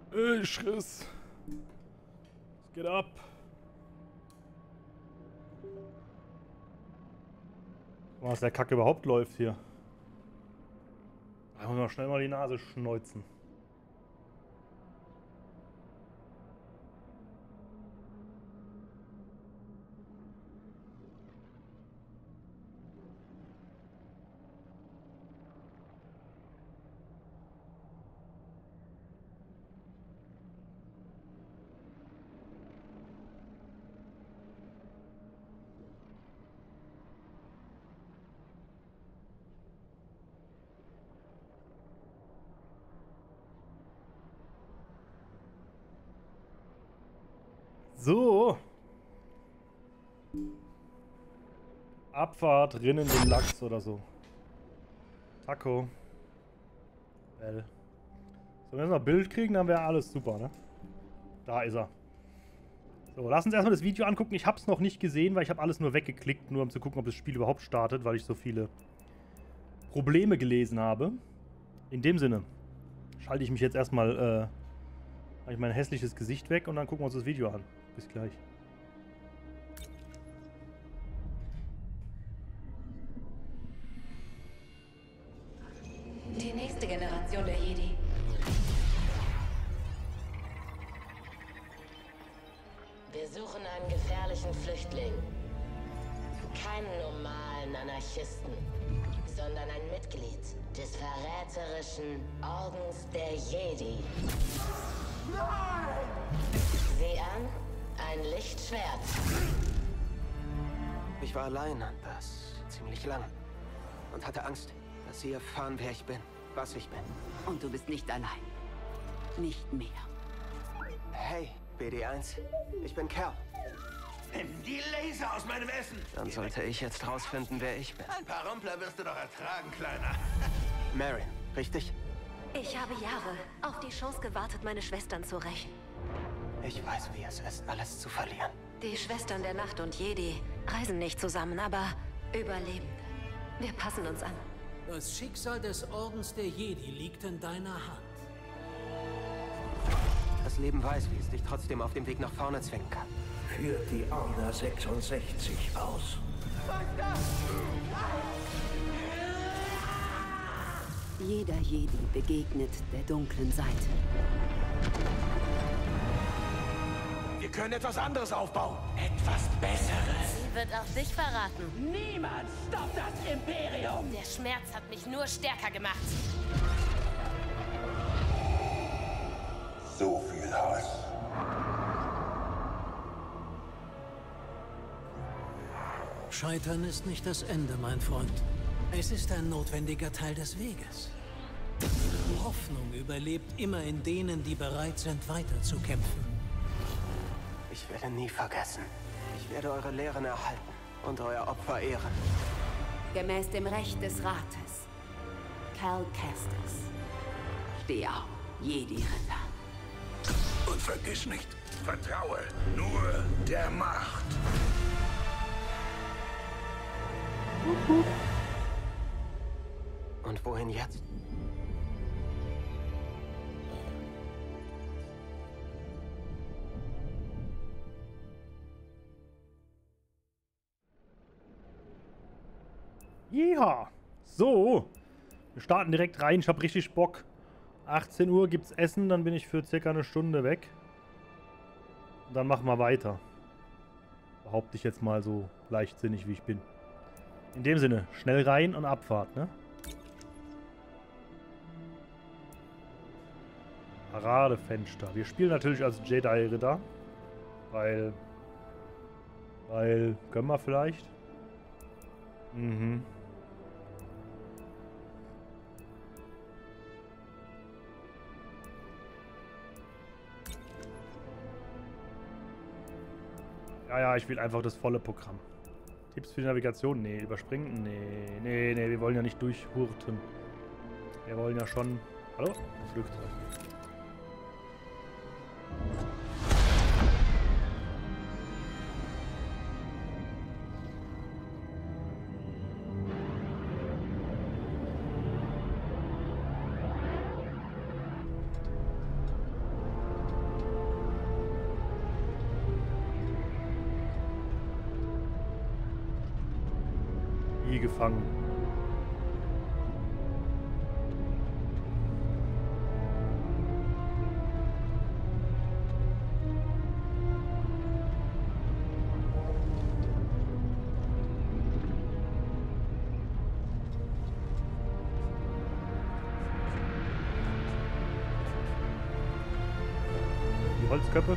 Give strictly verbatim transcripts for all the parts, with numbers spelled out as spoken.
Ich riss. Es geht ab. Was der Kack überhaupt läuft hier. Da muss man schnell mal die Nase schneuzen. So. Abfahrt, rinnen den Lachs oder so. Taco. Bell. So, wenn wir noch ein Bild kriegen, dann wäre alles super, ne? Da ist er. So, lass uns erstmal das Video angucken. Ich habe es noch nicht gesehen, weil ich habe alles nur weggeklickt, nur um zu gucken, ob das Spiel überhaupt startet, weil ich so viele Probleme gelesen habe. In dem Sinne schalte ich mich jetzt erstmal, äh, habe ich mein hässliches Gesicht weg und dann gucken wir uns das Video an. Bis gleich. Die nächste Generation der Jedi. Wir suchen einen gefährlichen Flüchtling. Keinen normalen Anarchisten, sondern ein Mitglied des verräterischen Ordens der Jedi. Nein! Sieh an, ein Lichtschwert. Ich war allein, das ziemlich lang. Und hatte Angst, dass sie erfahren, wer ich bin, was ich bin. Und du bist nicht allein. Nicht mehr. Hey, B D eins. Ich bin Cal. Nimm die Laser aus meinem Essen! Dann sollte ich jetzt rausfinden, wer ich bin. Ein paar Rumpler wirst du doch ertragen, Kleiner. Marin, richtig? Ich habe Jahre auf die Chance gewartet, meine Schwestern zu rächen. Ich weiß, wie es ist, alles zu verlieren. Die Schwestern der Nacht und Jedi reisen nicht zusammen, aber Überlebende. Wir passen uns an. Das Schicksal des Ordens der Jedi liegt in deiner Hand. Das Leben weiß, wie es dich trotzdem auf dem Weg nach vorne zwingen kann. Führt die Order sechsundsechzig aus. Jeder Jedi begegnet der dunklen Seite. Wir können etwas anderes aufbauen. Etwas Besseres. Sie wird auch dich verraten. Niemand stoppt das Imperium! Der Schmerz hat mich nur stärker gemacht. So viel Hass. Scheitern ist nicht das Ende, mein Freund. Es ist ein notwendiger Teil des Weges. Hoffnung überlebt immer in denen, die bereit sind, weiterzukämpfen. Ich werde nie vergessen. Ich werde eure Lehren erhalten und euer Opfer ehren. Gemäß dem Recht des Rates. Cal Kestis. Steh auf, Jedi-Ritter. Und vergiss nicht, vertraue nur der Macht. Und wohin jetzt? Ja, so. Wir starten direkt rein. Ich habe richtig Bock. achtzehn Uhr gibt's Essen, dann bin ich für circa eine Stunde weg. Und dann machen wir weiter. Behaupte ich jetzt mal so leichtsinnig, wie ich bin. In dem Sinne, schnell rein und Abfahrt, ne? Paradefenster. Wir spielen natürlich als Jedi-Ritter. Weil... Weil... Können wir vielleicht? Mhm. Ja, ja, ich will einfach das volle Programm. Tipps für die Navigation? Nee, überspringen? Nee, nee, nee, wir wollen ja nicht durchhurten. Wir wollen ja schon... Hallo? Flugzeug. Jedi gefangen. Die Holzköpfe.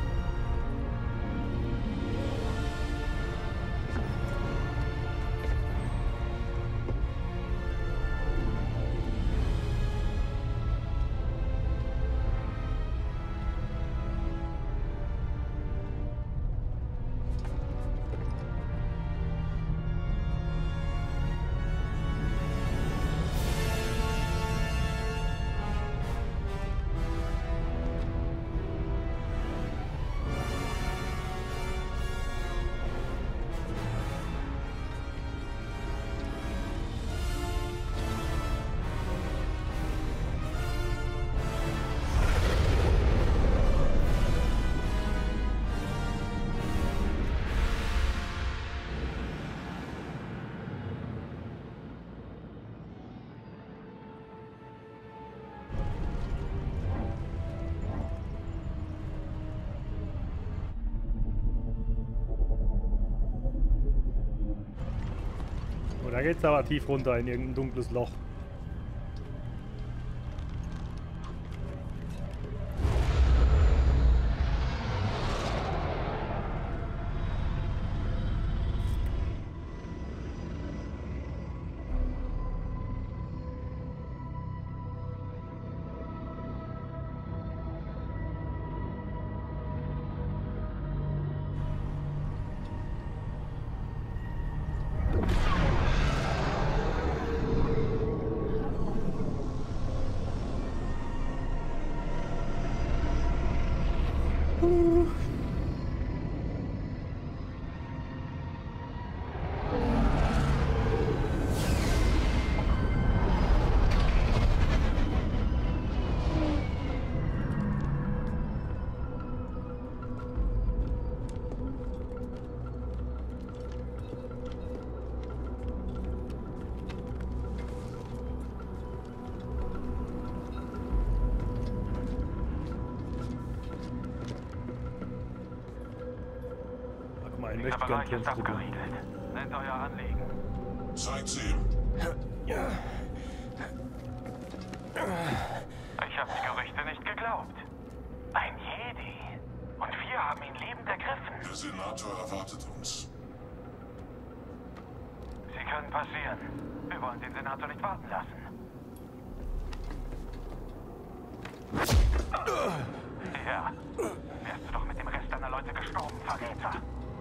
Da geht's aber tief runter in irgendein dunkles Loch. Dieser Bereich ist abgeriegelt. Nennt euer Anliegen. Zeit sehen. Ich habe die Gerüchte nicht geglaubt. Ein Jedi. Und wir haben ihn lebend ergriffen. Der Senator erwartet uns. Sie können passieren. Wir wollen den Senator nicht warten lassen. Ja. Wärst du doch mit dem Rest deiner Leute gestorben, Verräter.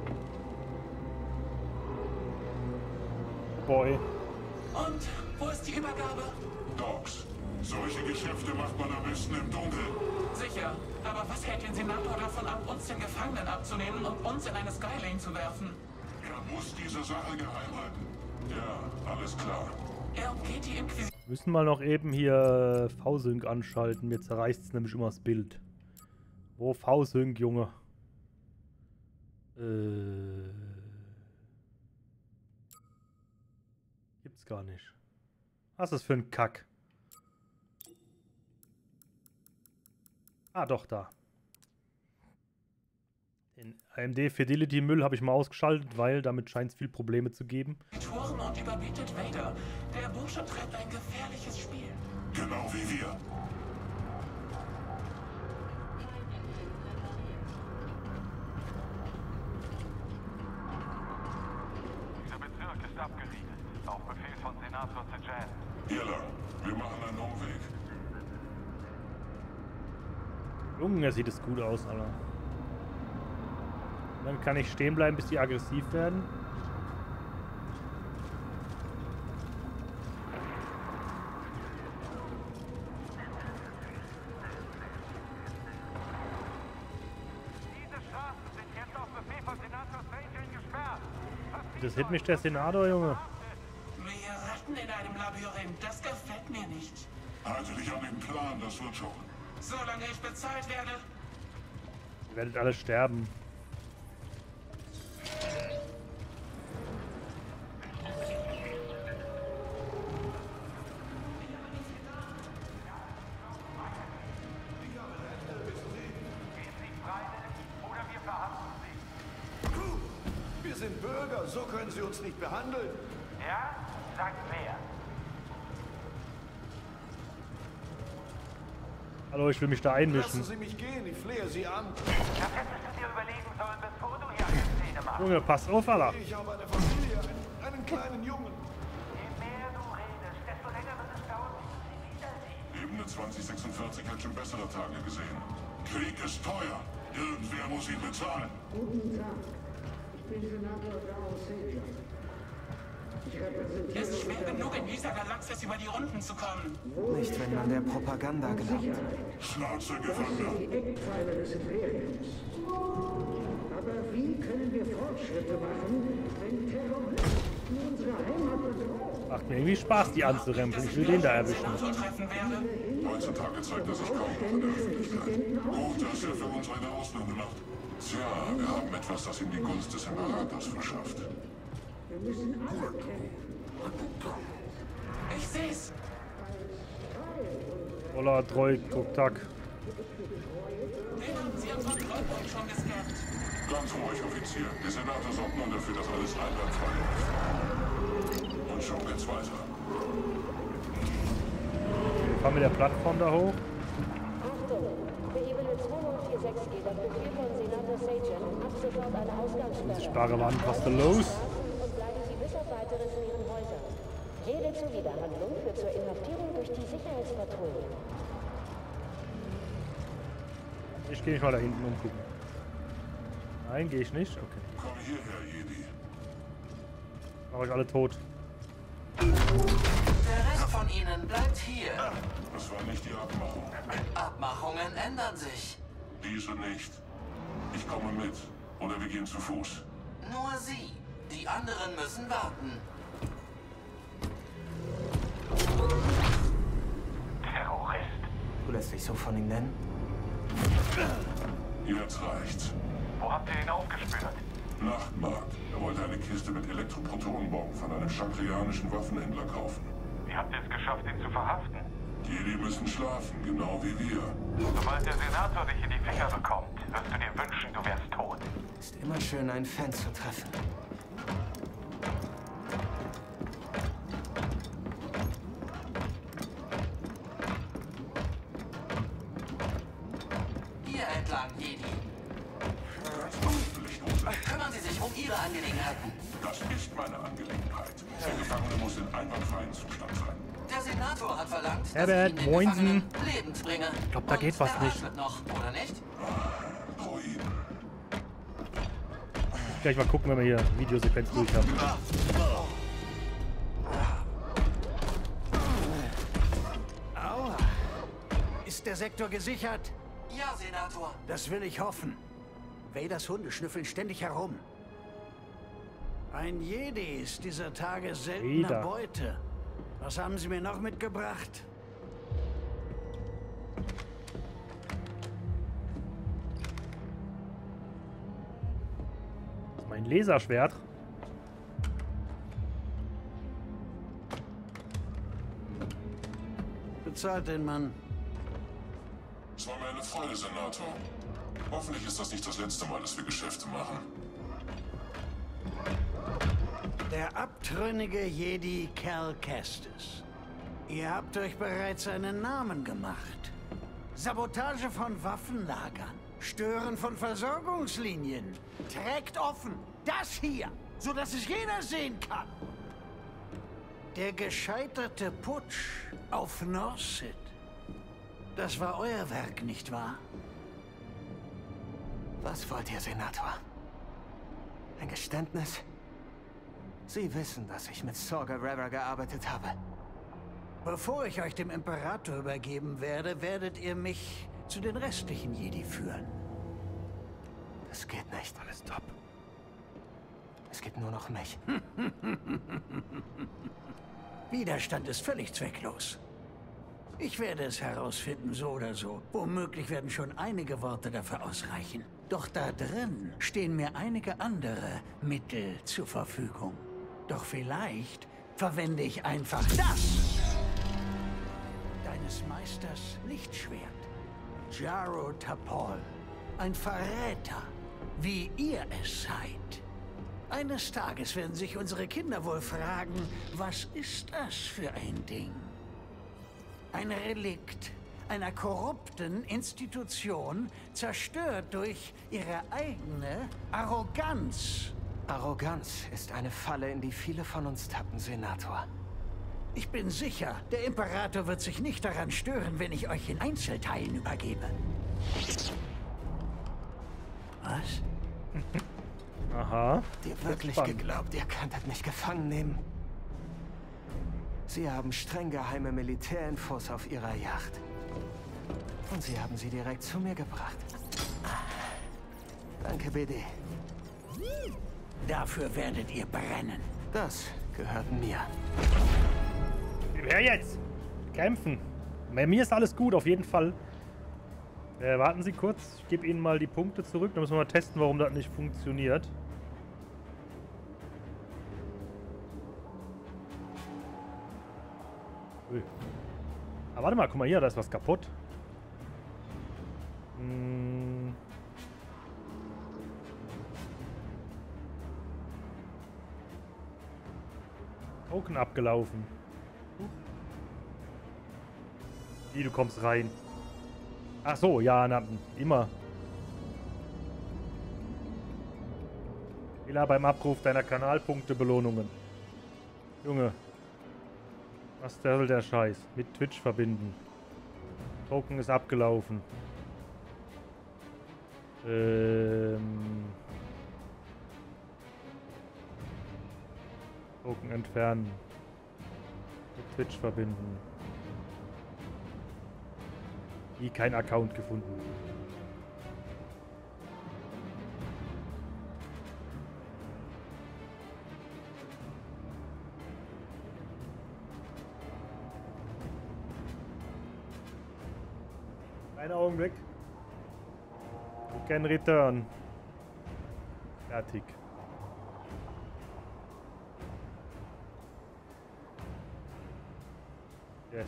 Boy. Und wo ist die Übergabe? Docs, solche Geschäfte macht man am besten im Dunkeln. Sicher. Aber was hält den Senator davon ab, uns den Gefangenen abzunehmen und uns in eine Skylane zu werfen? Er muss diese Sache geheim halten. Ja, alles klar. Er umgeht die Inquisition. Wir müssen mal noch eben hier V-Sync anschalten. Mir zerreißt es nämlich immer das Bild. Wo V-Sync, Junge? Äh... Gibt's gar nicht. Was ist das für ein Kack? Ah, doch, da. Den A M D Fidelity Müll habe ich mal ausgeschaltet, weil damit scheint es viel Probleme zu geben. Touren und überbietet Vader. Der Bursche treibt ein gefährliches Spiel. Genau wie wir. Dieser Bezirk ist abgeriegelt. Auf Befehl von Senator Sejan. Hier lang. Wir machen einen Umweg. Junge, sieht es gut aus, Alter. Dann kann ich stehen bleiben, bis die aggressiv werden. Diese Straßen sind jetzt auf Befehl von Senator Sejan gesperrt. Das hit mich der Senator, Junge. Wir ratten in einem Labyrinth. Das gefällt mir nicht. Halte dich an den Plan, das wird schon. Solange ich bezahlt werde. Ihr werdet alle sterben. sind Bürger, so können Sie uns nicht behandeln. Ja? Sagt wer? Hallo, ich will mich da einmischen. Lassen Sie mich gehen, ich flehe Sie an. Das hättest du dir überlegen sollen, bevor du hier eine Szene machst. Junge, pass auf, Alter. Ich habe eine Familie, einen, einen kleinen Jungen. Je mehr du redest, desto länger wird es dauern, bis du sie wiedersiehst. Ebene zwanzig sechsundvierzig hat schon bessere Tage gesehen. Krieg ist teuer. Irgendwer muss ihn bezahlen. Guten Tag. Ich bin Senator Dao Sejan. Ich repräsentiere... Es ist schwer genug, in dieser Galaxis über die Runden zu kommen. Nicht, wenn man der Propaganda glaubt. Schnauze, Gefangener. Die Eckpfeiler des Imperiums. Aber wie können wir Fortschritte machen, wenn Terroristen unsere Heimat bedrohen? Macht mir irgendwie Spaß, die anzurempeln. Ich will den da erwischen. Heutzutage zeigt er sich kaum noch in der Öffentlichkeit. Gut, dass er für uns eine Ausnahme macht. Tja, wir haben etwas, das ihm die Gunst des Imperators verschafft. Wir müssen alle kämpfen. Ich seh's. Voller Droid, guck, tack. Den haben sie unseren Kontrollpunkt schon gescannt. Ganz ruhig, Offizier. Der Senator sorgt nun dafür, dass alles einwandfrei läuft. Und schon geht's weiter. Wir fahren mit der Plattform da hoch. Achtung! Für Ebene zwei null vier sechs geht auf Befehl von Senator Sajan ab sofort eine Ausgangssperre. Sichtbare Wand, was ist da los? Und bleiben Sie bis auf Weiteres in Ihren Häusern. Jede Zuwiderhandlung führt zur Inhaftierung durch die Sicherheitspatrouille. Ich gehe mich mal da hinten umgucken. Nein, gehe ich nicht? Okay. Komm hierher, Jedi. Mach euch alle tot. Der Rest von ihnen bleibt hier. Das war nicht die Abmachung. Abmachungen ändern sich. Diese nicht. Ich komme mit. Oder wir gehen zu Fuß. Nur Sie. Die anderen müssen warten. Terrorist. Du lässt dich so von ihm nennen? Jetzt reicht's. Wo habt ihr ihn aufgespürt? Nachtmarkt. Er wollte eine Kiste mit Elektroprotonenbomben von einem chakrianischen Waffenhändler kaufen. Wie habt ihr es geschafft, ihn zu verhaften? Jedi müssen schlafen, genau wie wir. Sobald der Senator dich in die Finger bekommt, wirst du dir wünschen, du wärst tot. Ist immer schön, einen Fan zu treffen. Hier entlang, Jedi. Kümmern Sie sich um Ihre Angelegenheiten. Das ist meine Angelegenheit. Der Gefangene muss in einwandfreien Zustand sein. Der Senator hat verlangt, dass Herbert, ich ihn den moinsen. Gefangenen lebend bringe. Ich glaube, da geht Und was der nicht. atmet noch, oder nicht? Droiden. Gleich mal gucken, wenn wir hier Videosequenz durch haben. Aua. Ist der Sektor gesichert? Ja, Senator. Das will ich hoffen. Vaders Hunde schnüffeln ständig herum. Ein Jedi ist dieser Tage seltene Vader. Beute. Was haben Sie mir noch mitgebracht? Das ist mein Laserschwert. Bezahlt den Mann. Es war mir eine Freude, Senator. Hoffentlich ist das nicht das letzte Mal, dass wir Geschäfte machen. Der abtrünnige Jedi Cal Kestis. Ihr habt euch bereits einen Namen gemacht. Sabotage von Waffenlagern, Stören von Versorgungslinien. Trägt offen das hier, sodass es jeder sehen kann. Der gescheiterte Putsch auf Norsid. Das war euer Werk, nicht wahr? Was wollt ihr, Senator? Ein Geständnis? Sie wissen, dass ich mit Saw Gerrera gearbeitet habe. Bevor ich euch dem Imperator übergeben werde, werdet ihr mich zu den restlichen Jedi führen. Das geht nicht. Alles top. Es gibt nur noch mich. Widerstand ist völlig zwecklos. Ich werde es herausfinden, so oder so. Womöglich werden schon einige Worte dafür ausreichen. Doch da drin stehen mir einige andere Mittel zur Verfügung. Doch vielleicht verwende ich einfach das. Deines Meisters Lichtschwert. Jaro Tapol. Ein Verräter, wie ihr es seid. Eines Tages werden sich unsere Kinder wohl fragen, was ist das für ein Ding? Ein Relikt einer korrupten Institution, zerstört durch ihre eigene Arroganz. Arroganz ist eine Falle, in die viele von uns tappen, Senator. Ich bin sicher, der Imperator wird sich nicht daran stören, wenn ich euch in Einzelteilen übergebe. Was? Aha. Dir wirklich geglaubt, ihr könntet mich gefangen nehmen? Sie haben streng geheime Militärinfos auf ihrer Yacht. Und sie haben sie direkt zu mir gebracht. Danke, B D. Dafür werdet ihr brennen. Das gehört mir. Wer jetzt? Kämpfen. Bei mir ist alles gut, auf jeden Fall. Äh, warten Sie kurz. Ich gebe Ihnen mal die Punkte zurück. Dann müssen wir mal testen, warum das nicht funktioniert. Ui. Aber warte mal, guck mal hier, da ist was kaputt. Hm. Token abgelaufen. Wie, du kommst rein. Ach so, ja, na, immer. Fehler beim Abruf deiner Kanalpunkte-Belohnungen. Junge. Was soll der Scheiß? Mit Twitch verbinden. Token ist abgelaufen. Ähm. Token entfernen. Mit Twitch verbinden. Wie kein Account gefunden. Einen Augenblick. You can return. Fertig. Yes.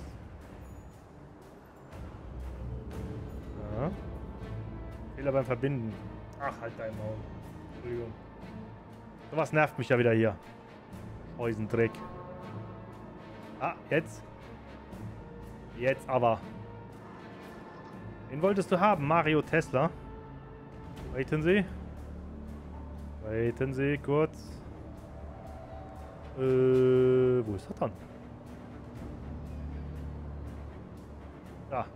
Ja. Fehler beim Verbinden. Ach, halt dein Maul. Entschuldigung. Sowas nervt mich ja wieder hier. Häusendreck. Ah, jetzt. Jetzt aber. Wen wolltest du haben? Mario Tesla. Warten Sie. Warten Sie kurz. Äh, wo ist er dann? Da.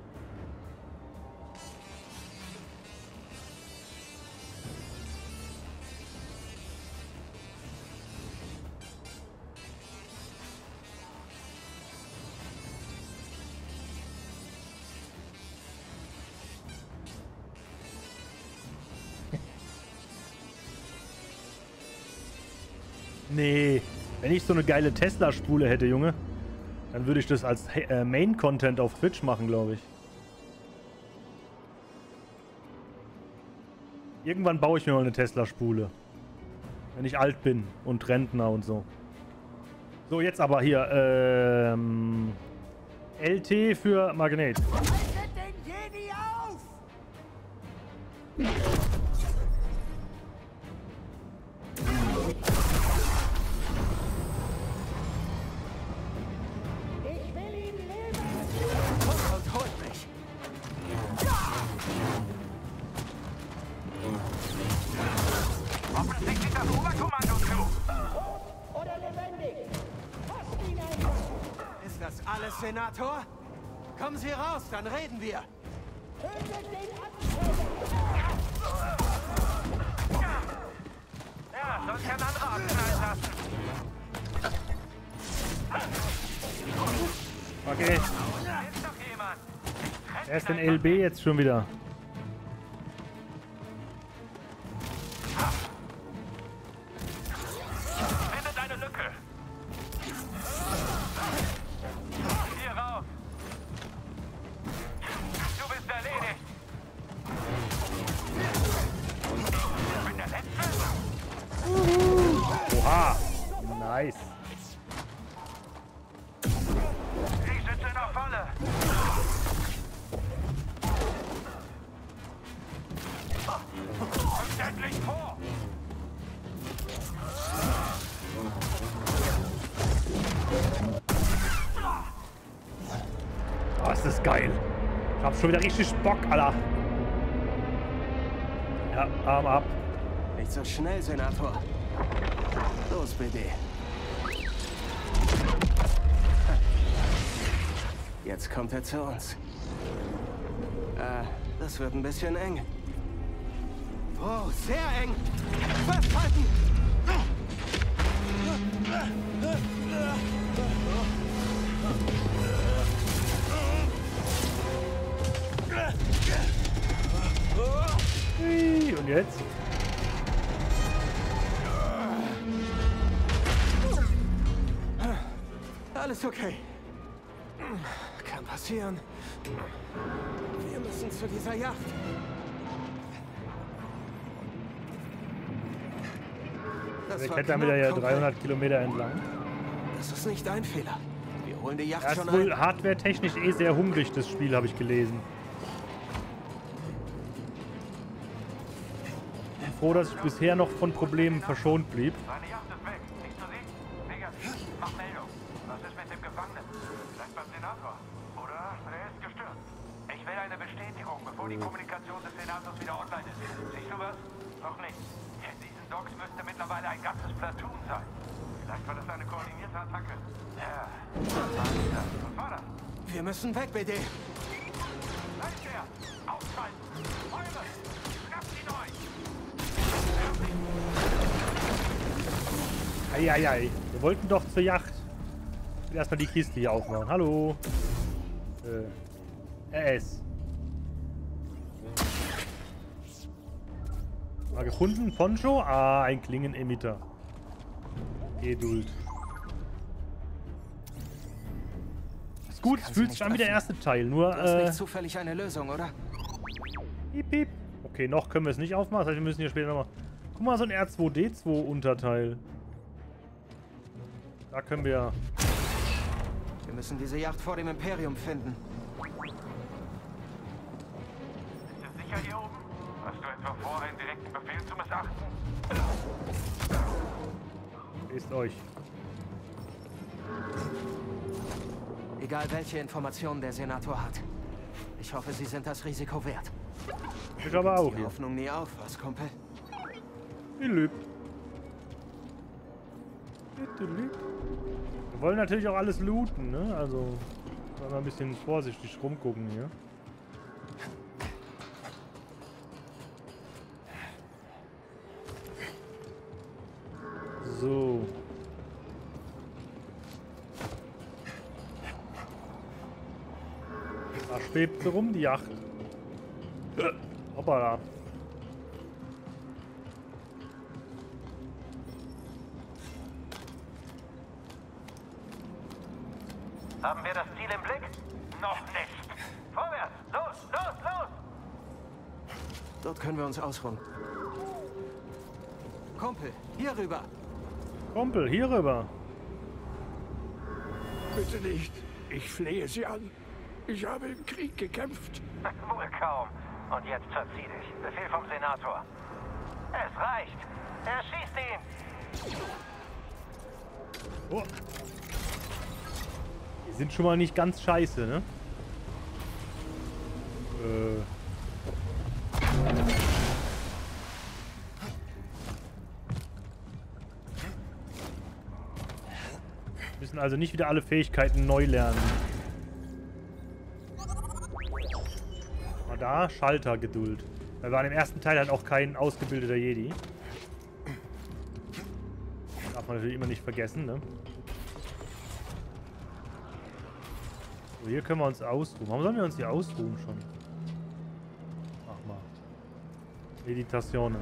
Nee, wenn ich so eine geile Tesla-Spule hätte, Junge, dann würde ich das als äh, Main-Content auf Twitch machen, glaube ich. Irgendwann baue ich mir mal eine Tesla-Spule. Wenn ich alt bin und Rentner und so. So, jetzt aber hier, ähm... L T für Magnet. Haltet den Jedi auf! Ich will ihn leben! Und holt mich! Hoffentlich sieht das Oberkommando zu! Oder lebendig! Fasst ihn einfach! Ist das alles, Senator? Kommen Sie raus, dann reden wir! Tötet den Abtreiber! Ja, soll kein anderer abknallen lassen. Okay. Ist doch jemand. Wer ist denn L B jetzt schon wieder? Findet eine Lücke. Hier rauf. Du bist erledigt. Ich bin der Letzte. Oha. Nice. Ich sitze in der Falle. Kommt endlich vor. ist geil. Ich hab schon wieder richtig Bock, Alter. Ja, Arm ab. Nicht so schnell, Senator. Los, B D. Jetzt kommt er zu uns. Äh, das wird ein bisschen eng. Oh, sehr eng. Festhalten! Ui, und jetzt? Alles okay. Kann passieren. Wir müssen zu dieser Yacht. Wir klettern wieder ja dreihundert Kilometer entlang. Das ist nicht dein Fehler. Wir holen die Yacht Das schon ist wohl ein. hardware-technisch eh sehr hungrig, das Spiel, habe ich gelesen. Ich bin froh, dass ich bisher noch von Problemen verschont blieb. Seine Yacht ist weg. Nicht zu sehen? Negativ. Mach Meldung. Was ist mit dem Gefangenen? Vielleicht beim Senator. Oder er ist gestürzt. Ich will eine Bestätigung, bevor die Kommunikation des Senators wieder online ist. Siehst du was? Noch nicht. In diesen Docks müsste mittlerweile ein ganzes Platoon sein. Vielleicht war das eine koordinierte Attacke. Ja. Was war das? Wir müssen weg, B D. Da ist er! Ausschalten! Feuer! Schnappt ihn euch! Eieiei. Wir wollten doch zur Yacht. Ich will erstmal die Kiste hier aufmachen. Hallo. Äh. R S. Mal gefunden. Poncho? Ah, ein Klingenemitter. Geduld. Ist gut, es fühlt sich an wie der erste Teil. Nur, Du hast äh. nicht zufällig eine Lösung, oder? Piep, piep. Okay, noch können wir es nicht aufmachen. Das heißt, wir müssen hier später nochmal. Guck mal, so ein R zwei D zwei Unterteil. Da können wir. Wir müssen diese Yacht vor dem Imperium finden. Ist es sicher hier oben? Hast du etwa vor, einen direkten Befehl zu missachten? Lest euch. Egal welche Informationen der Senator hat. Ich hoffe, sie sind das Risiko wert. Ich aber auch Die hier. Hoffnung nie auf, was, Kumpel? Wir wollen natürlich auch alles looten, ne? Also, mal ein bisschen vorsichtig rumgucken hier. So. Da schwebt sie rum, die Yacht. Hoppala. Haben wir das Ziel im Blick? Noch nicht. Vorwärts! Los, los, los! Dort können wir uns ausruhen. Kumpel, hier rüber. Kumpel, hier rüber. Bitte nicht. Ich flehe Sie an. Ich habe im Krieg gekämpft. Wohl kaum. Und jetzt verzieh dich. Befehl vom Senator. Es reicht. Erschießt ihn! Oh. Die sind schon mal nicht ganz scheiße, ne? Äh. Müssen also nicht wieder alle Fähigkeiten neu lernen. Aber da Schaltergeduld. Da war im ersten Teil halt auch kein ausgebildeter Jedi. Darf man natürlich immer nicht vergessen, ne? So, hier können wir uns ausruhen. Warum sollen wir uns hier ausruhen schon? Mach mal. Meditation.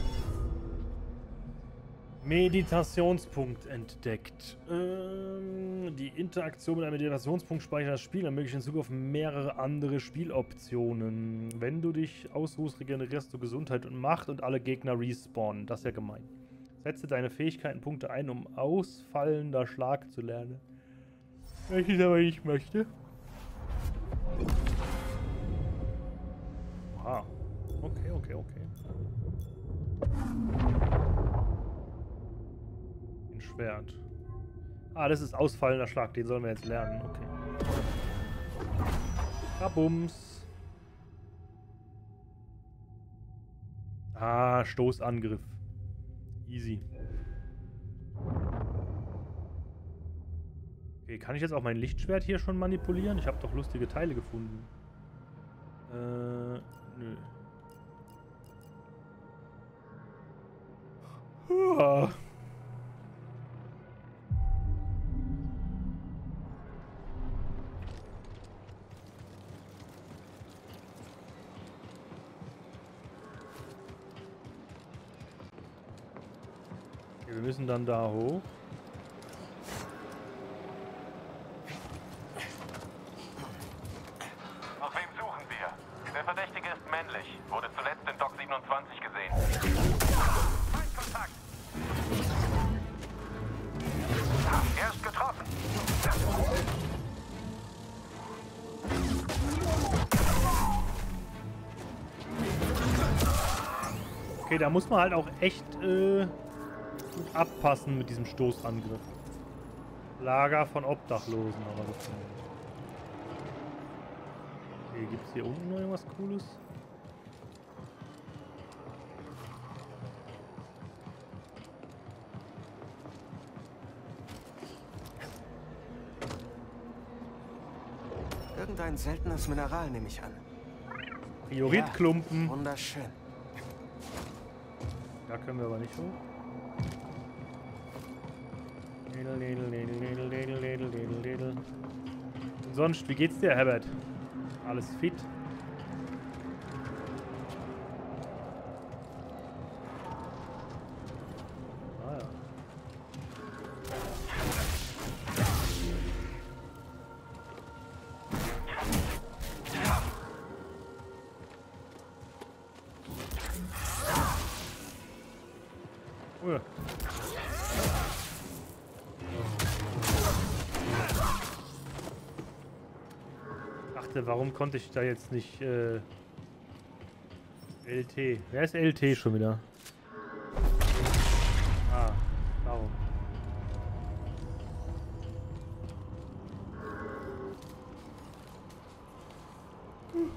Meditationspunkt entdeckt. Ähm, die Interaktion mit einem Meditationspunkt speichert das Spiel, ermöglicht in Zukunft mehrere andere Spieloptionen. Wenn du dich ausruhst, regenerierst du Gesundheit und Macht und alle Gegner respawnen. Das ist ja gemein. Setze deine Fähigkeitenpunkte ein, um ausfallender Schlag zu lernen. Welches ich aber nicht möchte. Ah. Okay, okay, okay. Ein Schwert. Ah, das ist ausfallender Schlag. Den sollen wir jetzt lernen. Okay. Babums. Ah, Stoßangriff. Easy. Okay, kann ich jetzt auch mein Lichtschwert hier schon manipulieren? Ich habe doch lustige Teile gefunden. Äh, nö. Uah. Okay, wir müssen dann da hoch. Nach wem suchen wir? Der Verdächtige ist männlich. Wurde zuletzt in Dock siebenundzwanzig gesehen. Feindkontakt! Er ist getroffen. Okay, da muss man halt auch echt äh, gut abpassen mit diesem Stoßangriff. Lager von Obdachlosen, aber das nicht. Okay, gibt es hier unten noch irgendwas Cooles? Irgendein seltenes Mineral, nehme ich an. Prioritklumpen. Ja, wunderschön. Da können wir aber nicht hoch. Ledel, ledel, ledel, ledel, ledel, ledel, ledel, ledel. Und sonst, wie geht's dir, Herbert? Alles fit? Ah ja. Oh ja. Dachte, warum konnte ich da jetzt nicht äh, L T? Wer ist L T schon wieder? Ah, warum? Hm.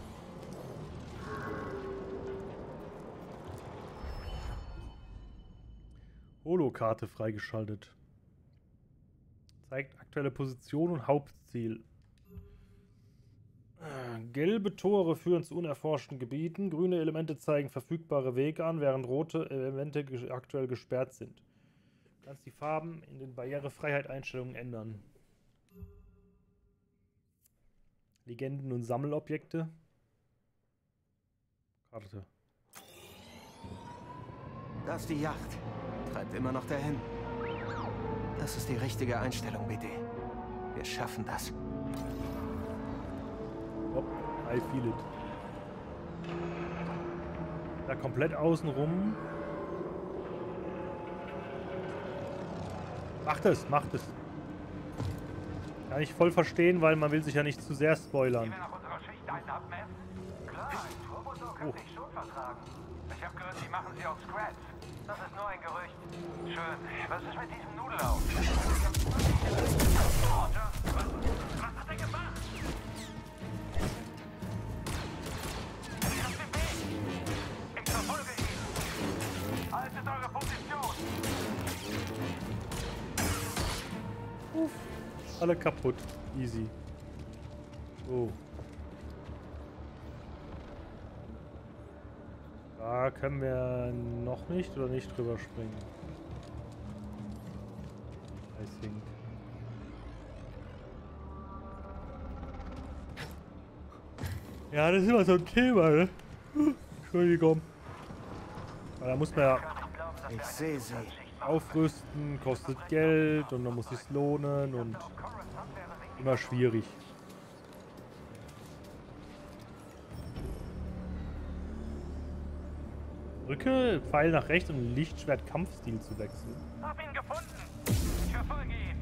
Holokarte freigeschaltet. Zeigt aktuelle Position und Hauptziel. Gelbe Tore führen zu unerforschten Gebieten. Grüne Elemente zeigen verfügbare Wege an, während rote Elemente aktuell gesperrt sind. Du kannst die Farben in den Barrierefreiheit-Einstellungen ändern. Legenden und Sammelobjekte. Karte. Da ist die Yacht. Treibt immer noch dahin. Das ist die richtige Einstellung, B D. Wir schaffen das. Oh, I feel it. Da komplett außen rum. Macht es, macht es. Kann ich voll verstehen, weil man will sich ja nicht zu sehr spoilern. Oh. Ich habe gehört, die machen sie auf Scratch. Das ist nur ein Gerücht. Schön. Was ist mit diesem Nudelauf? Roger, was, was hat er gemacht? Er ist auf dem Weg. Ich verfolge ihn. Haltet eure Position. Uff. Alle kaputt. Easy. Oh. Da können wir noch nicht oder nicht drüber springen. I think. Ja, das ist immer so ein Thema, ne? Entschuldigung. Aber da muss man ja Ich sehe sie. aufrüsten, kostet Geld und dann muss es lohnen und immer schwierig. Drücke Pfeil nach rechts, um Lichtschwert-Kampfstil zu wechseln. Hab ihn gefunden. Ich verfolge ihn.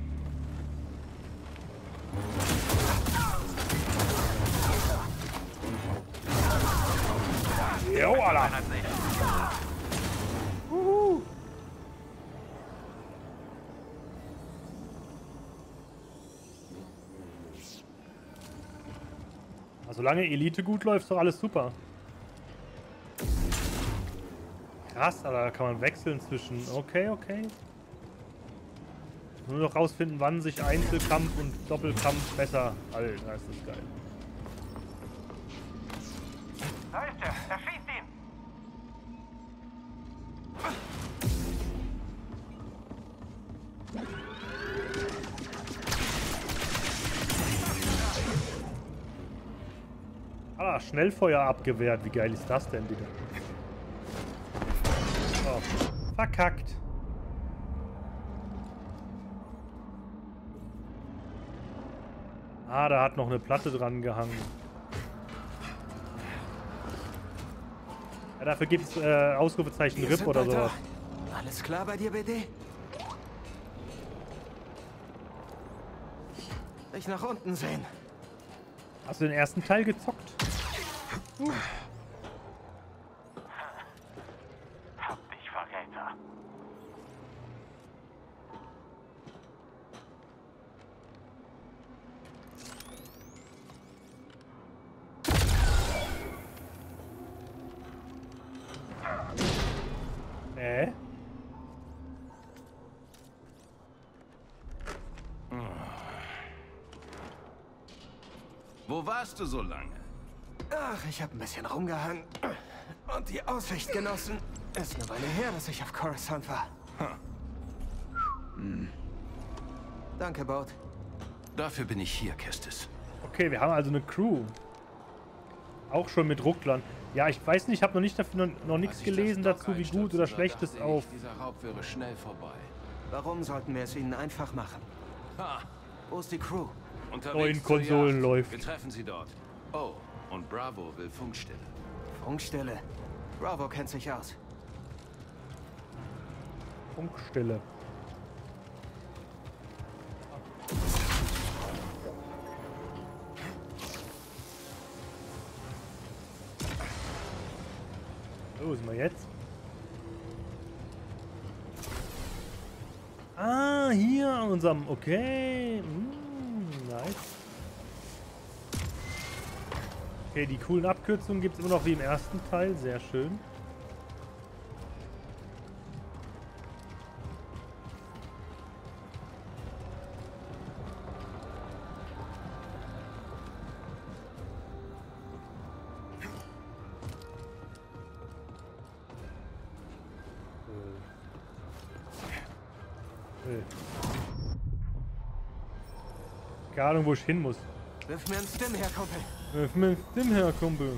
Jo, Alter. Uhu. Also solange Elite gut läuft, ist doch alles super. Krass, aber da kann man wechseln zwischen... Okay, okay. Nur noch rausfinden, wann sich Einzelkampf und Doppelkampf besser... Alter, ist das geil. Da ist er. Er schießt ihn. Ah, Schnellfeuer abgewehrt. Wie geil ist das denn, Digga? Oh, verkackt. Ah, da hat noch eine Platte dran gehangen. Ja, dafür gibt es äh, Ausrufezeichen R I P oder sowas. Alles klar bei dir, B D? Ich nach unten sehen. Hast du den ersten Teil gezockt? Uh. Hab dich, Verräter. Äh? Wo warst du so lange? Ach, ich habe ein bisschen rumgehangen und die Aussicht genossen. Ist eine Weile her, dass ich auf Coruscant war. Hm. Danke, Baut. Dafür bin ich hier, Kestis. Okay, wir haben also eine Crew. Auch schon mit Rucklern. Ja, ich weiß nicht, ich habe noch nicht dafür noch, noch nichts gelesen dazu, wie gut oder schlecht es auf... Dieser Raub wäre schnell vorbei. Warum sollten wir es ihnen einfach machen? Ha. Wo ist die Crew? Neuen Konsolen läuft. Wir treffen sie dort. Oh, und Bravo will Funkstelle. Funkstelle? Bravo kennt sich aus. Funkstelle. Wo sind wir jetzt? Ah, hier an unserem... Okay. Mm, nice. Okay, die coolen Abkürzungen gibt es immer noch wie im ersten Teil. Sehr schön. Keine Ahnung, wo ich hin muss. Wirf mir einen Stim her, Kumpel. Wirf mir einen Stim her, Kumpel.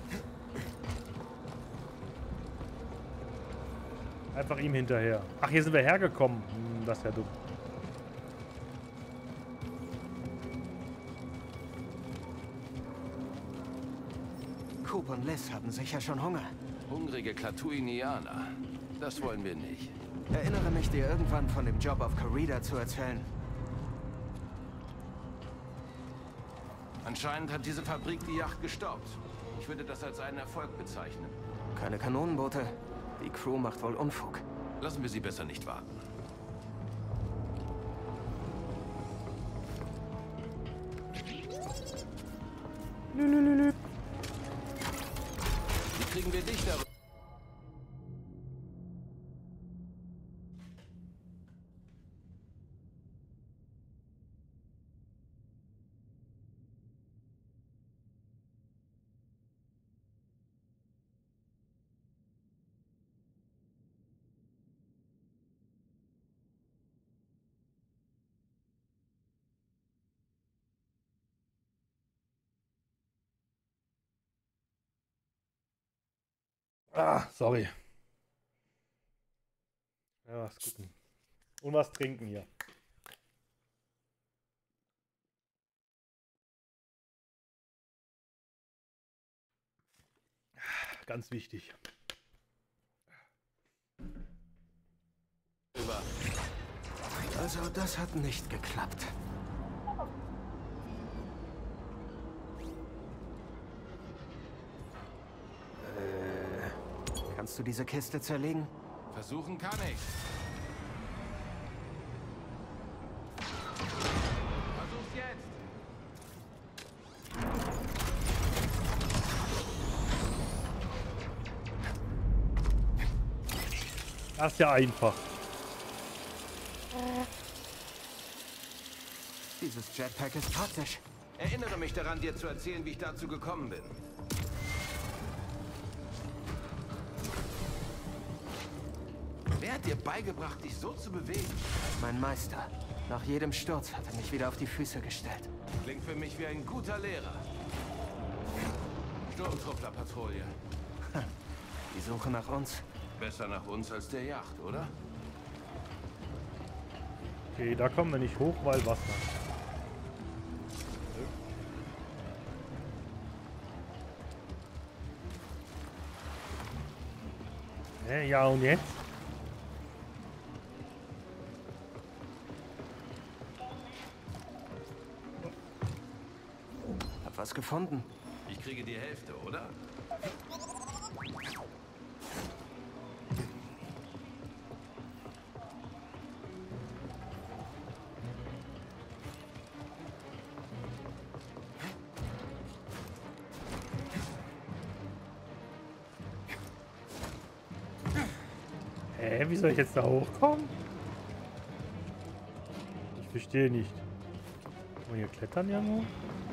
Einfach ihm hinterher. Ach, hier sind wir hergekommen. Hm, das ist ja dumm. Coop und Liz hatten sicher schon Hunger. Hungrige Klatooinianer. Das wollen wir nicht. Erinnere mich, dir irgendwann von dem Job auf Karida zu erzählen. Anscheinend hat diese Fabrik die Yacht gestoppt. Ich würde das als einen Erfolg bezeichnen. Keine Kanonenboote. Die Crew macht wohl Unfug. Lassen wir sie besser nicht warten. Lülülülü. Wie kriegen wir dich darüber? Ah, sorry. Ja, was gucken. Und was trinken hier. Ganz wichtig. Also, das hat nicht geklappt. Kannst du diese Kiste zerlegen? Versuchen kann ich. Versuch's jetzt. Das ist ja einfach. Dieses Jetpack ist praktisch. Erinnere mich daran, dir zu erzählen, wie ich dazu gekommen bin. Wer hat dir beigebracht, dich so zu bewegen? Mein Meister. Nach jedem Sturz hat er mich wieder auf die Füße gestellt. Klingt für mich wie ein guter Lehrer. Sturmtrupplerpatrouille. Die Suche nach uns. Besser nach uns als der Yacht, oder? Okay, da kommen wir nicht hoch, weil Wasser. Hä, ja und jetzt? Hab was gefunden. Ich kriege die Hälfte, oder? Hä, wie soll ich jetzt da hochkommen? Ich verstehe nicht. Wollen wir hier klettern irgendwo?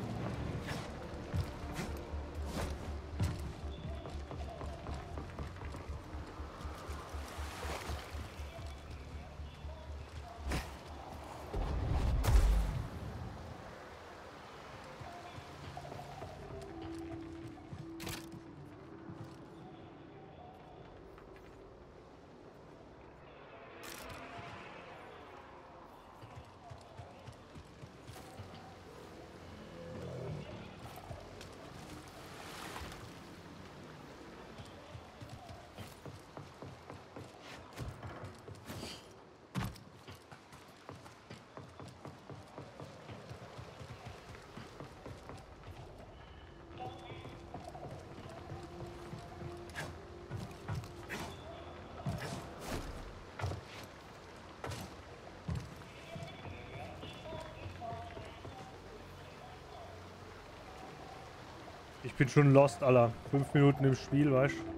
Ich bin schon lost, Alter. Fünf Minuten im Spiel, weißt du?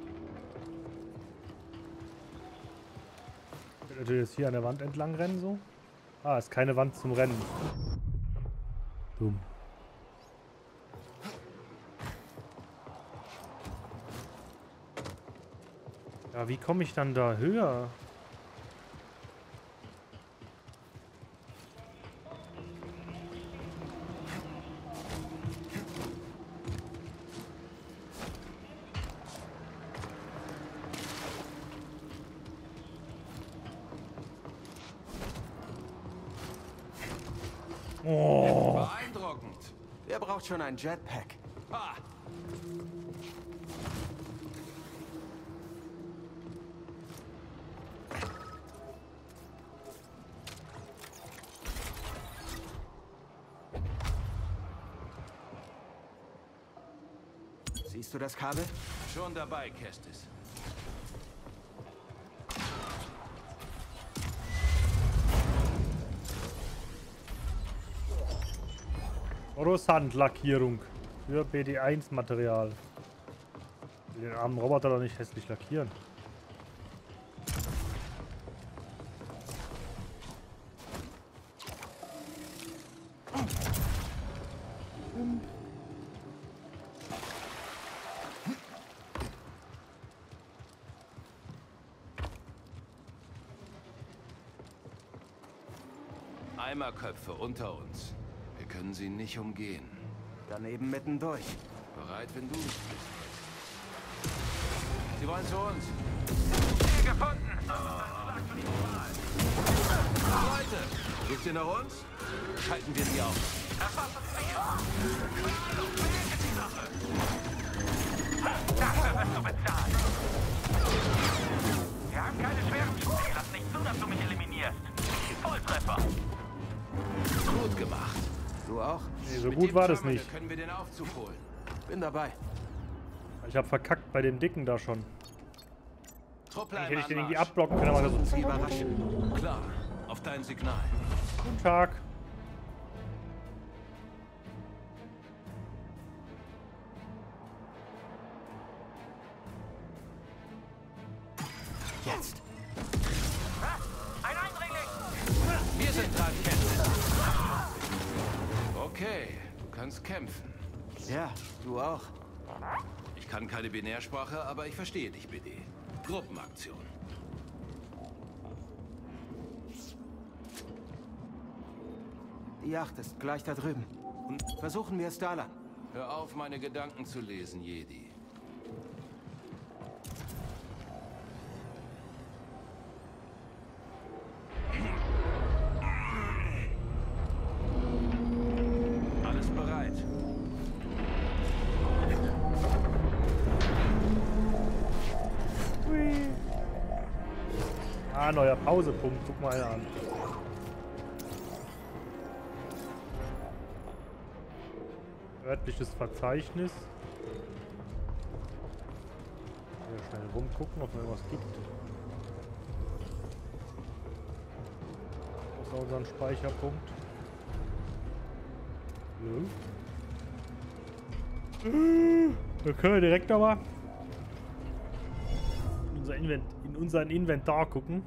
Ich könnte natürlich jetzt hier an der Wand entlang rennen, so. Ah, ist keine Wand zum Rennen. Dumm. Ja, wie komme ich dann da höher? Oh. Beeindruckend. Wer braucht schon ein Jetpack? Ha. Siehst du das Kabel? Schon dabei, Kestis. Coruscant-Lackierung für B D eins Material. Den armen Roboter doch nicht hässlich lackieren. Eimerköpfe unter uns. Wir können sie nicht umgehen. Daneben mittendurch. Bereit, wenn du bist. Sie wollen zu uns. Ziel gefunden. Leute, sucht ihr nach uns? Schalten wir sie auf. Das war's das Ziel. die Sache. Dafür wirst du bezahlt. Wir haben keine schweren Schüsse. Lass nicht zu, dass du mich eliminierst. Volltreffer. Gut gemacht. Du auch? Nee, so gut war das nicht. Können wir den Aufzug holen. Bin dabei. Ich habe verkackt bei dem Dicken da schon. Truppler Hätte ich den im irgendwie Anmarsch. abblocken können, aber das ist überraschen. Klar, auf dein Signal. Guten Tag. Jetzt. sind dran, Captain. Okay, du kannst kämpfen. Ja, du auch. Ich kann keine Binärsprache, aber ich verstehe dich, B D. Gruppenaktion. Die Yacht ist gleich da drüben. Versuchen wir es da lang. Hör auf, meine Gedanken zu lesen, Jedi. Alles bereit. Hui. Ah, neuer Pausepunkt. Guck mal an. Örtliches Verzeichnis. Hier schnell rumgucken, ob es irgendwas gibt. Außer unseren Speicherpunkt. Ja. Da können wir direkt aber in unser, Invent in unseren Inventar gucken.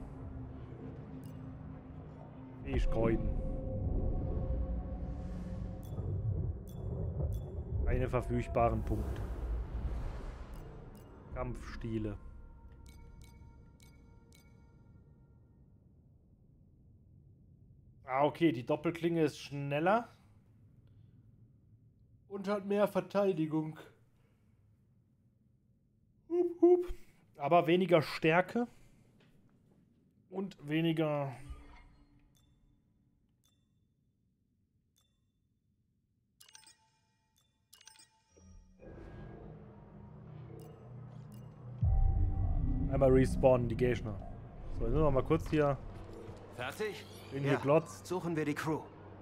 Fähigkeiten. Keine verfügbaren Punkte. Kampfstile. Ah, okay, die Doppelklinge ist schneller und hat mehr Verteidigung. Hup, hup. Aber weniger Stärke und weniger... Einmal respawnen die Gegner. So, jetzt müssen wir mal kurz hier... Fertig? In Ja. geglotzt. Suchen wir die Crew.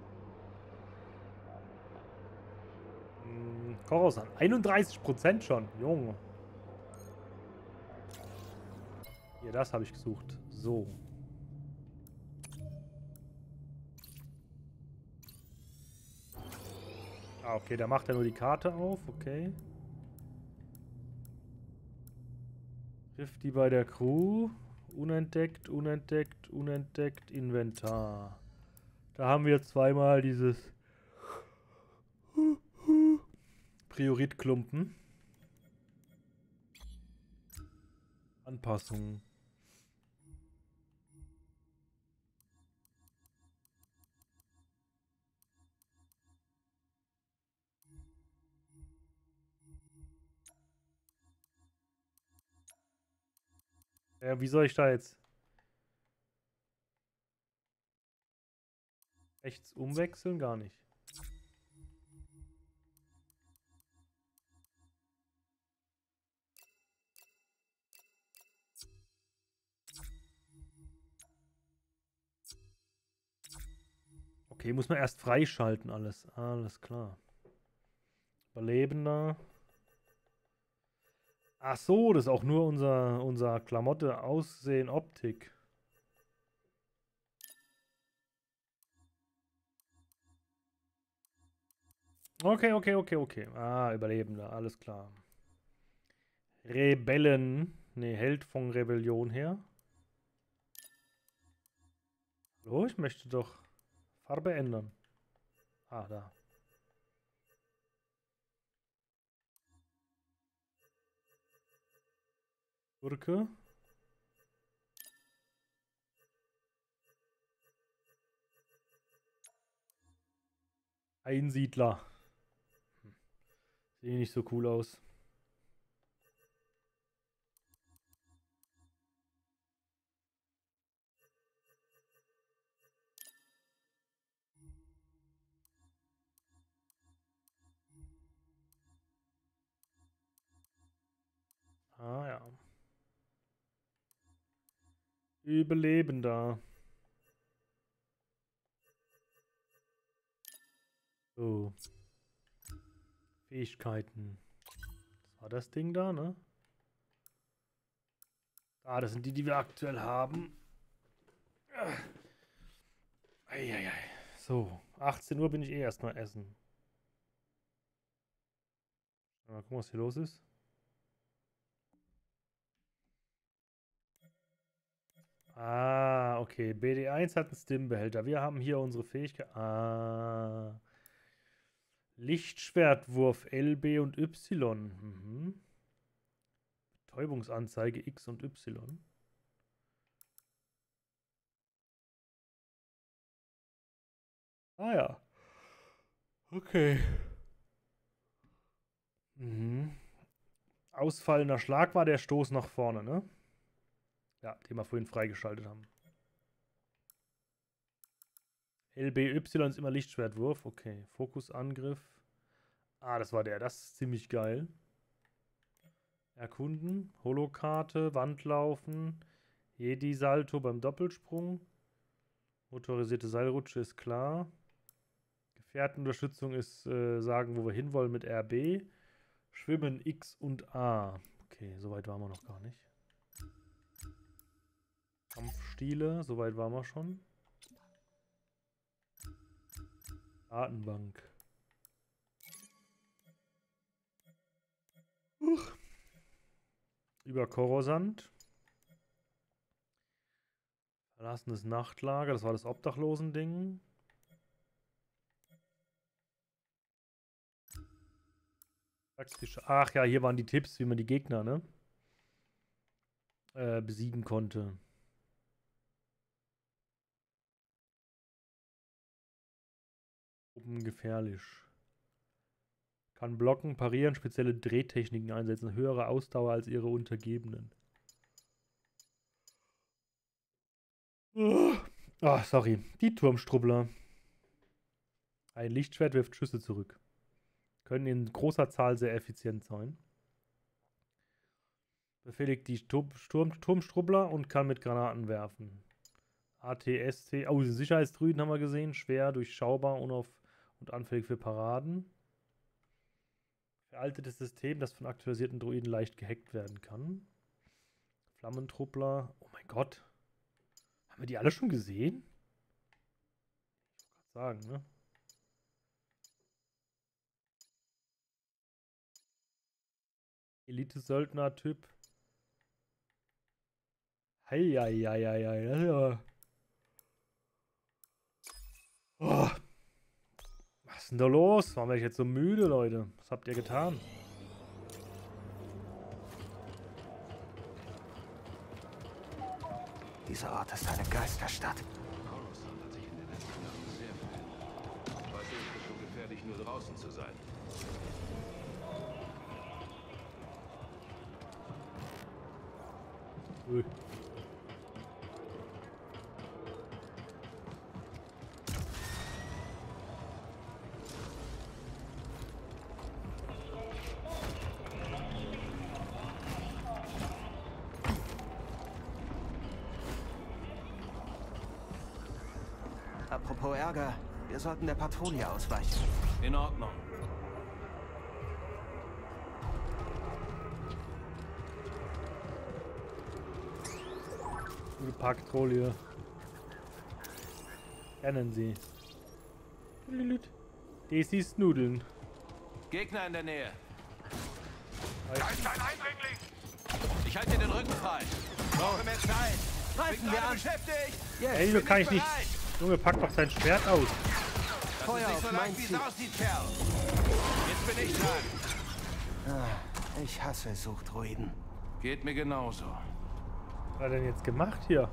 Hm, Coruscant. einunddreißig Prozent schon. Junge. Hier, das habe ich gesucht. So. Ah, okay, da macht er nur die Karte auf. Okay. Trifft die bei der Crew. Unentdeckt, unentdeckt, unentdeckt, Inventar. Da haben wir zweimal dieses Prioritklumpen. Anpassungen. Ja, wie soll ich da jetzt rechts umwechseln? Gar nicht. Okay, muss man erst freischalten alles. Alles klar. Überlebender. Ach so, das ist auch nur unser, unser Klamotte, Aussehen, Optik. Okay, okay, okay, okay. Ah, Überlebender, alles klar. Rebellen. Ne, Held von Rebellion her. So, ich möchte doch Farbe ändern. Ah, da. Gurke. Einsiedler. Hm. Sieht nicht so cool aus. Ah ja. Überlebender. So. Fähigkeiten. Das war das Ding da, ne? Ah, das sind die, die wir aktuell haben. Eieiei. So, achtzehn Uhr bin ich eh erstmal essen. Mal gucken, was hier los ist. Ah, okay. B D eins hat einen Stimbehälter. Wir haben hier unsere Fähigkeit. Ah. Lichtschwertwurf L, B und Y. Mhm. Betäubungsanzeige X und Y. Ah ja. Okay. Mhm. Ausfallender Schlag war der Stoß nach vorne, ne? Ja, den wir vorhin freigeschaltet haben. L B Y ist immer Lichtschwertwurf. Okay. Fokusangriff. Ah, das war der. Das ist ziemlich geil. Erkunden. Holokarte. Wandlaufen. Jedi-Salto beim Doppelsprung. Motorisierte Seilrutsche ist klar. Gefährtenunterstützung ist äh, sagen, wo wir hinwollen mit R B. Schwimmen X und A. Okay, soweit waren wir noch gar nicht. Kampfstile, soweit waren wir schon. Datenbank. Huch. Über Coruscant. Verlassenes Nachtlager, das war das Obdachlosending. Ach ja, hier waren die Tipps, wie man die Gegner, ne? Äh, besiegen konnte. Gefährlich. Kann blocken, parieren, spezielle Drehtechniken einsetzen. Höhere Ausdauer als ihre Untergebenen. Ah, oh, sorry. Die Turmstrubbler. Ein Lichtschwert wirft Schüsse zurück. Können in großer Zahl sehr effizient sein. Befehligt die Turm Turm Turmstrubbler und kann mit Granaten werfen. A T S T. Oh, die Sicherheitsdruiden haben wir gesehen. Schwer, durchschaubar, unauf und anfällig für Paraden. Veraltetes System, das von aktualisierten Druiden leicht gehackt werden kann. Flammentruppler. Oh mein Gott. Haben wir die alle schon gesehen? Ich wollte gerade sagen, ne? Elite-Söldner-Typ. Heieieiei, das ist ja... Oh. Was ist denn da los? Warum werde ich jetzt so müde, Leute? Was habt ihr getan? Dieser Ort ist eine Geisterstadt. Coruscant hat sich in den letzten Jahren sehr verändert. Heute ist es schon gefährlich, nur draußen zu sein. Ui. Apropos Ärger, wir sollten der Patrouille ausweichen. In Ordnung. Gute Patrouille. Kennen Sie. Daisys Nudeln. Gegner in der Nähe. Da ist ein Eindringling! Ich halte dir den Rücken frei. Brauche mehr Zeit. Greifen wir an. Beschäftigt. Yes. Ey, Junge, kann ich nicht. Junge, pack doch sein Schwert aus. Das Feuer ist nicht auf so mein leicht, wie es Ziel. aussieht, Kerl. Jetzt bin ich dran. Ah, ich hasse Suchtruiden. Geht mir genauso. Was hat er denn jetzt gemacht hier?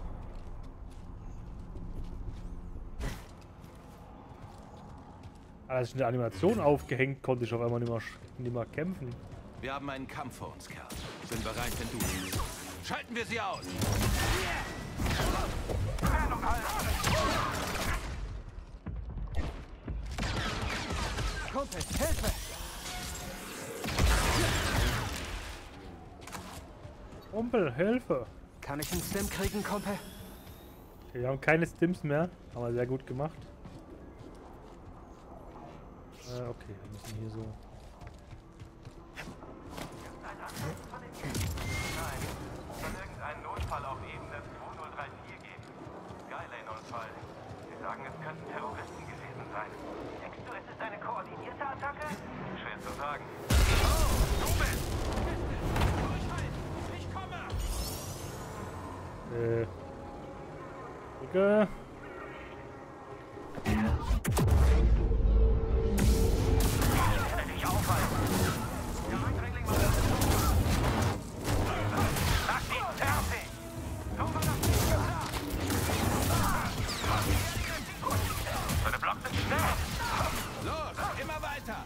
Als ich in der Animation aufgehängt, konnte ich auf einmal nicht mehr, nicht mehr kämpfen. Wir haben einen Kampf vor uns, Kerl. Sind bereit, wenn du bist. Schalten wir sie aus. Kumpel, Hilfe! Kumpel, Hilfe! Kann ich einen Stim kriegen, Kumpel? Okay, wir haben keine Stims mehr. Haben wir sehr gut gemacht. Äh, okay, wir müssen hier so... Nein, soll irgendeinen Notfall auf Ebene zweitausenddreiundvierzig geben. Skylane-Unfall. Sie sagen, es könnten Terroristen gewesen sein. Denkst du, es ist eine koordinierte Attacke? Schwer zu sagen. Oh, du bist! Ich komme! Äh... Danke. Los, immer weiter!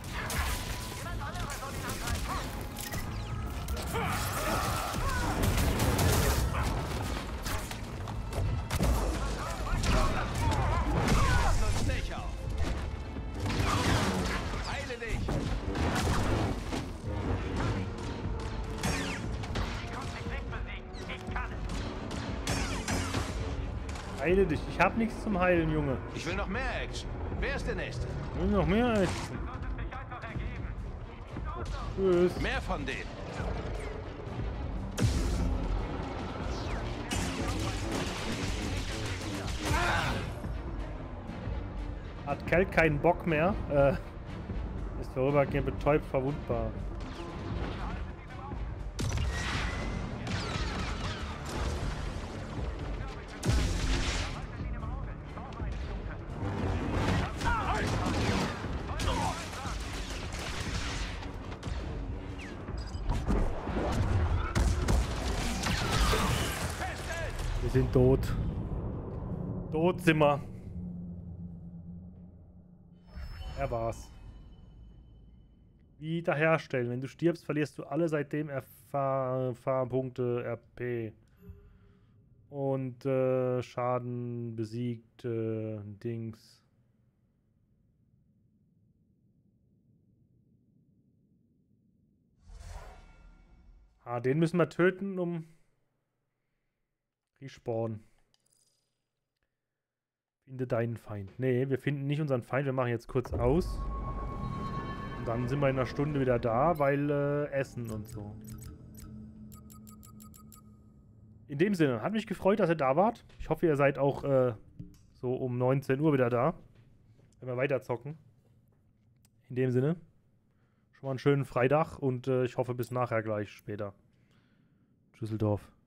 Lass uns nicht auf! Heile dich! Heile dich. Ich hab nichts zum Heilen, Junge. Ich will noch mehr Action. Wer ist der Nächste? Ich will noch mehr Action. Tschüss. Mehr von denen. Hat Kel keinen Bock mehr. Äh, ist vorübergehend betäubt verwundbar. Wir sind tot. Tot sind wir. Er war's. Wiederherstellen. Wenn du stirbst, verlierst du alle seitdem Erfahrpunkte, R P. Und äh, Schaden besiegt, äh, Dings. Ah, den müssen wir töten, um Respawn. Finde deinen Feind. Nee, wir finden nicht unseren Feind. Wir machen jetzt kurz aus. Und dann sind wir in einer Stunde wieder da, weil äh, Essen und so. In dem Sinne, hat mich gefreut, dass ihr da wart. Ich hoffe, ihr seid auch äh, so um neunzehn Uhr wieder da. Wenn wir weiter zocken. In dem Sinne, schon mal einen schönen Freitag und äh, ich hoffe bis nachher gleich später. Düsseldorf.